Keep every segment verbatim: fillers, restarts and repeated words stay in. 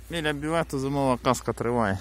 Біля бювету зимова казка триває.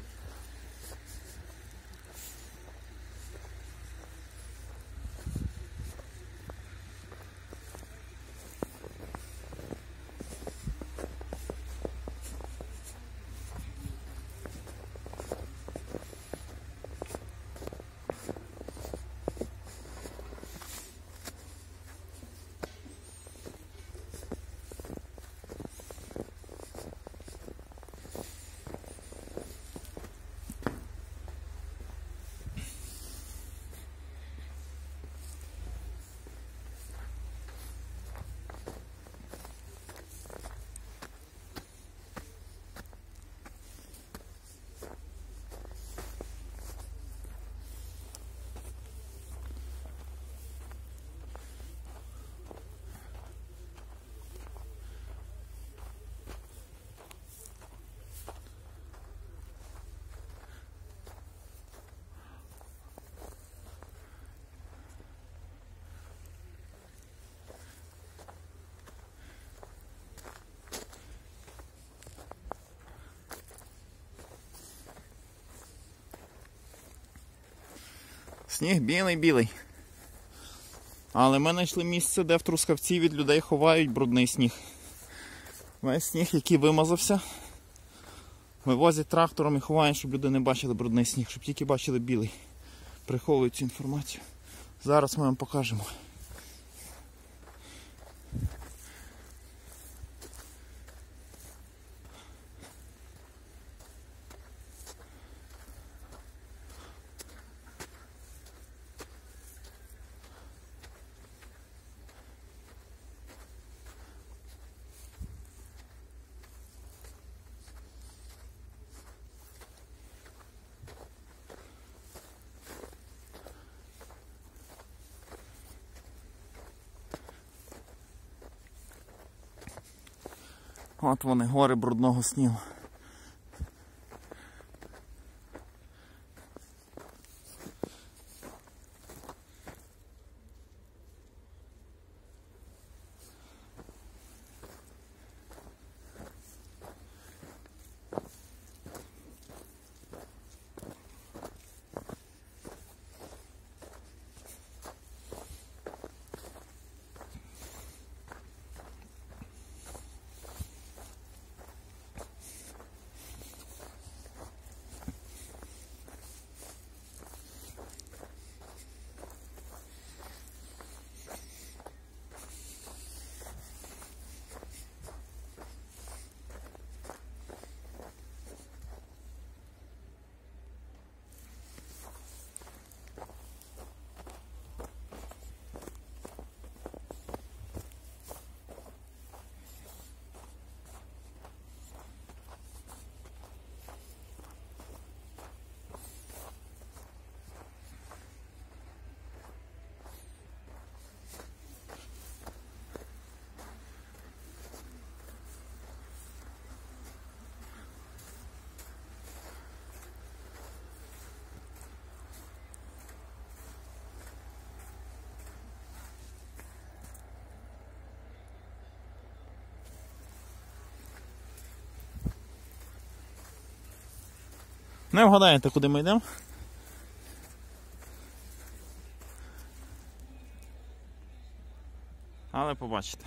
Сніг білий-білий. Але ми знайшли місце, де в Трускавці від людей ховають брудний сніг. Весь сніг, який вимазався, вивозять трактором і ховають, щоб люди не бачили брудний сніг, щоб тільки бачили білий. Приховують цю інформацію. Зараз ми вам покажемо. От вони, гори брудного снігу. Не вгадаєте, куди ми йдемо? Але побачите.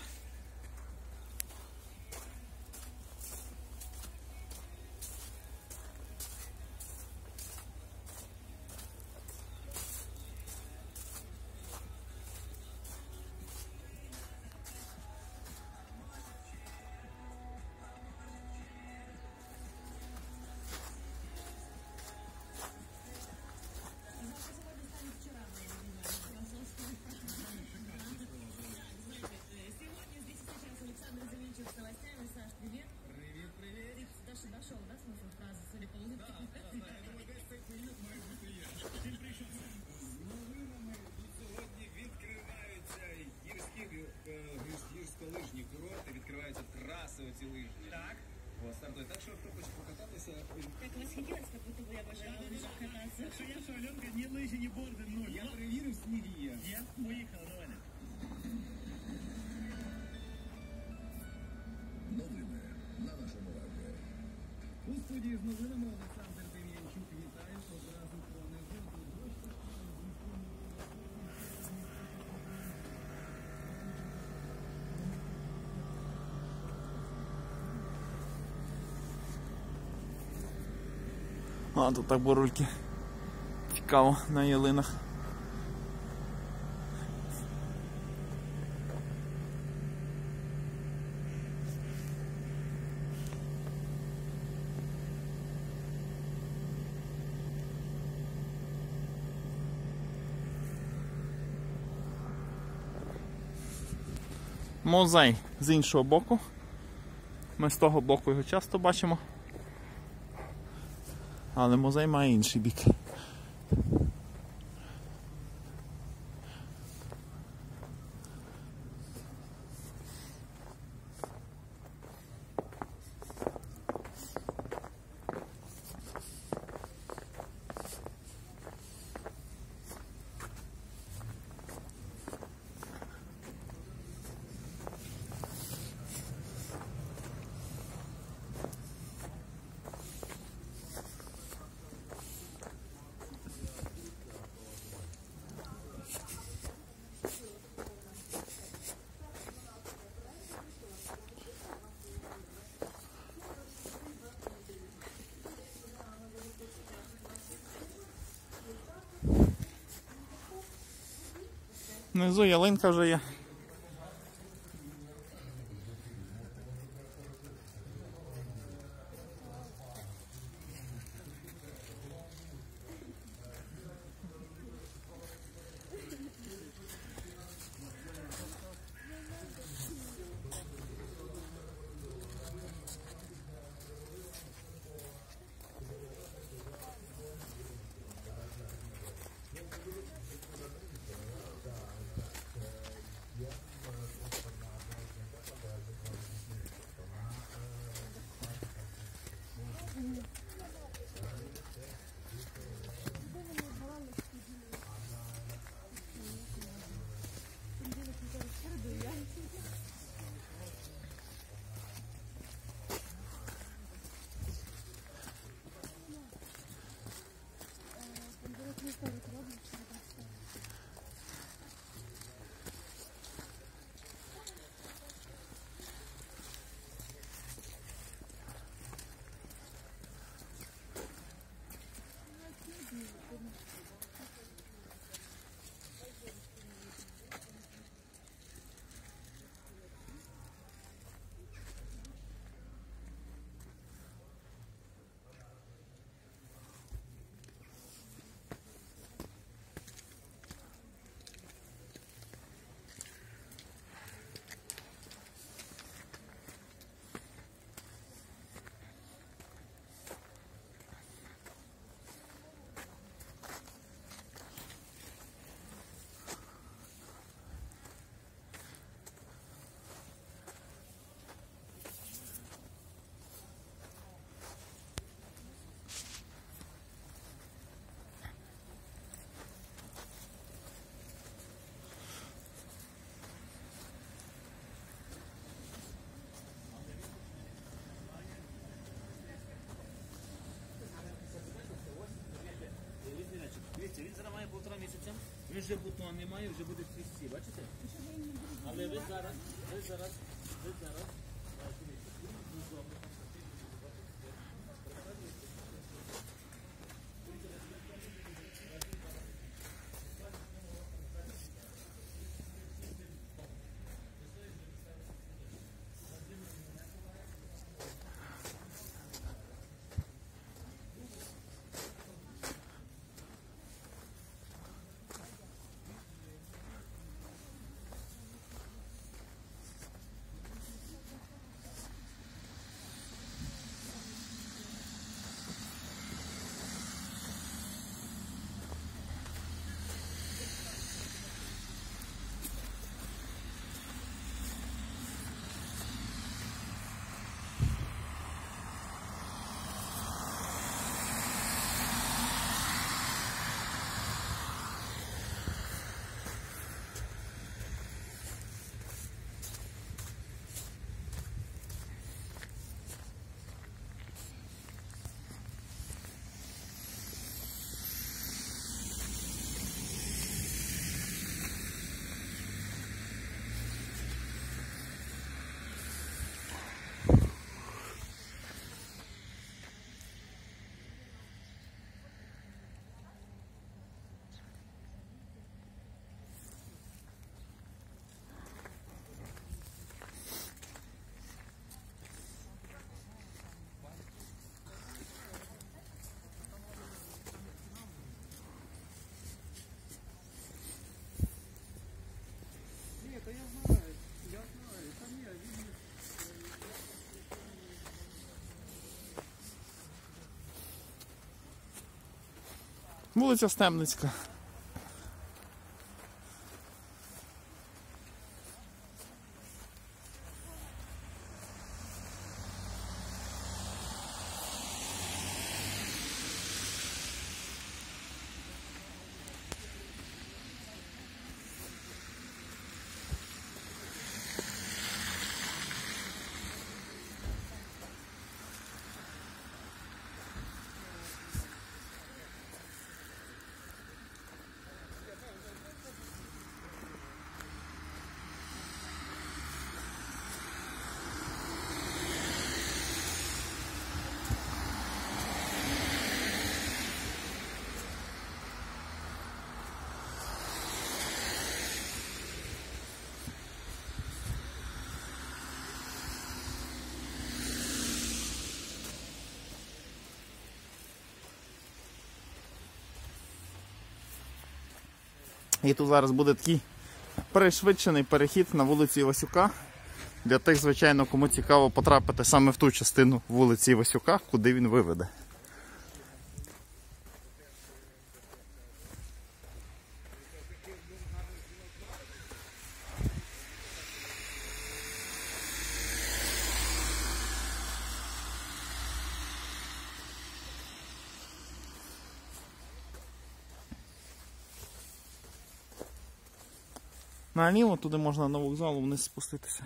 Гірськолижні курорти, відкриваються траси оці лижні. Так. О, стартує. Так що, хто хоче покататися... Так, восхитилась, как будто бы я бажала лыжах кататься. Що я, що Альонка, ні лижі, ні борди, нуль. Я перевірив, сніг є. Є? Поїхали, давай. Новини на нашому радіо. студії з новинами Олександр Дем'янчук. Вітаю одразу про негоду. А, тут так бурульки. Цікаво, на ялинах. Музей з іншого боку. Ми з того боку його часто бачимо. Але музей має інший бік. Внизу ялинка вже є. Він зараз має півтора місяця, він вже бутон не має, вже буде цвісти, бачите? Але ви зараз, ви зараз, ви зараз, Вулиця Стемницька. І тут зараз буде такий пришвидшений перехід на вулиці Івасюка. Для тих, звичайно, кому цікаво потрапити саме в ту частину вулиці Івасюка, куди він виведе. Наліво туди можна на вокзалу вниз спуститися.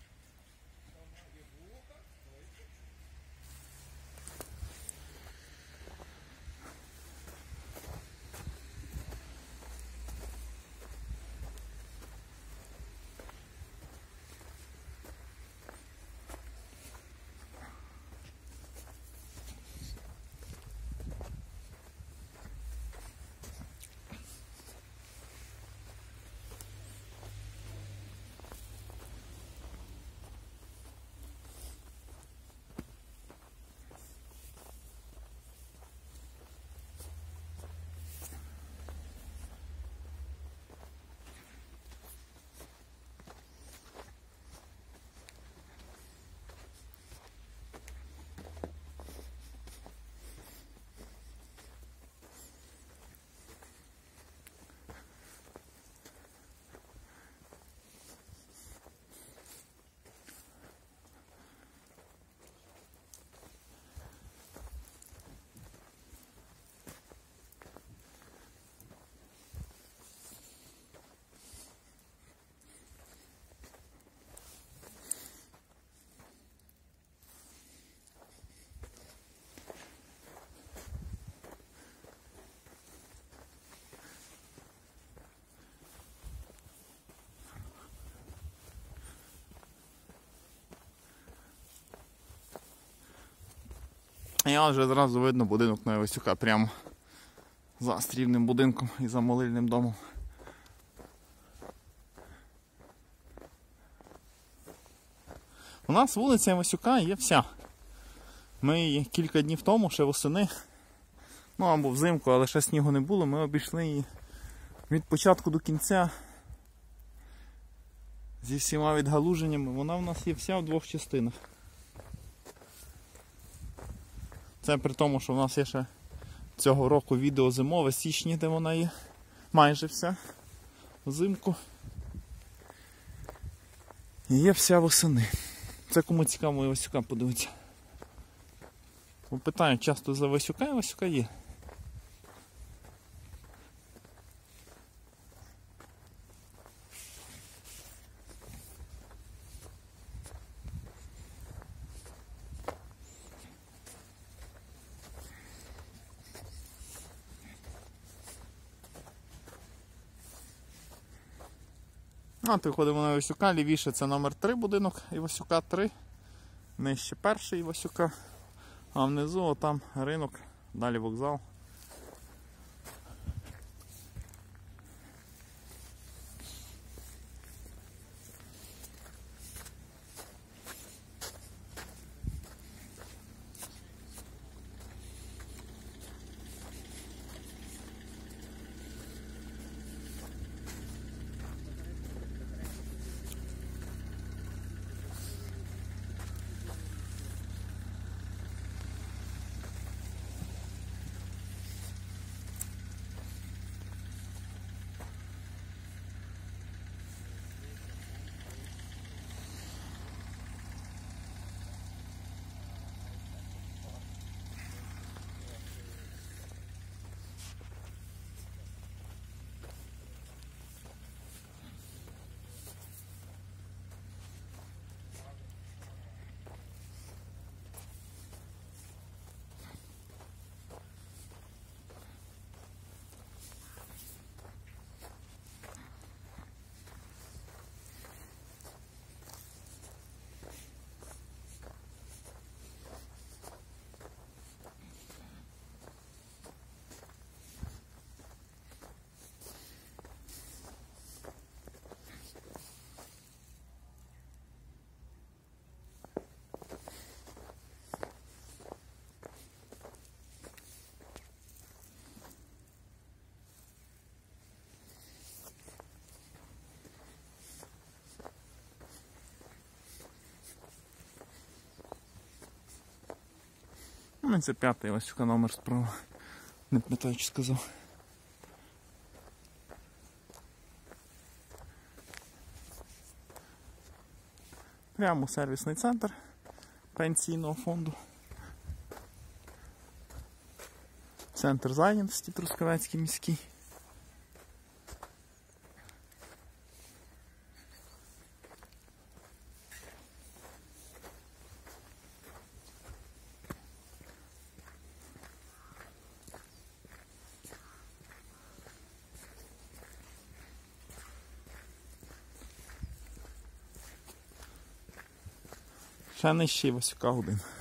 І вже зразу видно будинок на Івасюка, прямо за стрільним будинком і за молильним домом. У нас вулиця Івасюка є вся. Ми її кілька днів тому, ще восени, ну або взимку, але ще снігу не було, ми обійшли її від початку до кінця зі всіма відгалуженнями. Вона в нас є вся в двох частинах. Це при тому, що в нас є ще цього року відео зимове, січні, де вона є майже вся взимку. І є вся восени. Це кому цікаво Івасюка подивитися. Бо питають часто за Івасюка, Івасюка є. От виходимо на Івасюка, лівіше це номер три будинок Івасюка три, нижче перший Івасюка, а внизу там ринок, далі вокзал. Ну, це п'ятий Васюка номер справа. Не пам'ятаю, чи сказав. Прямо сервісний центр пенсійного фонду. Центр зайнятості Трускавецький міський. Ще нижчий Васюка один.